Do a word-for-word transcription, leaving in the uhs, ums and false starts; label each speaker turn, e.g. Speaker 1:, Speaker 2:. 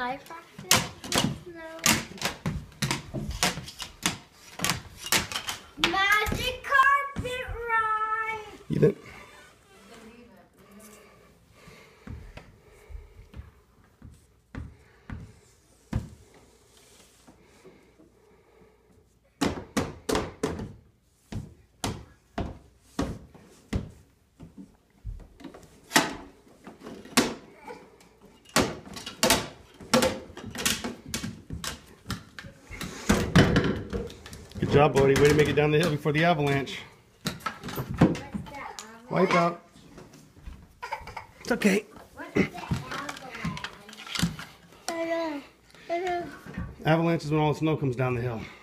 Speaker 1: I practice? No. Magic carpet ride!
Speaker 2: Ethan. Good job, Bodhi. Way to make it down the hill before the avalanche. Wipe out. It's okay.
Speaker 1: What's the avalanche? I don't know. I don't know.
Speaker 2: Avalanche is when all the snow comes down the hill.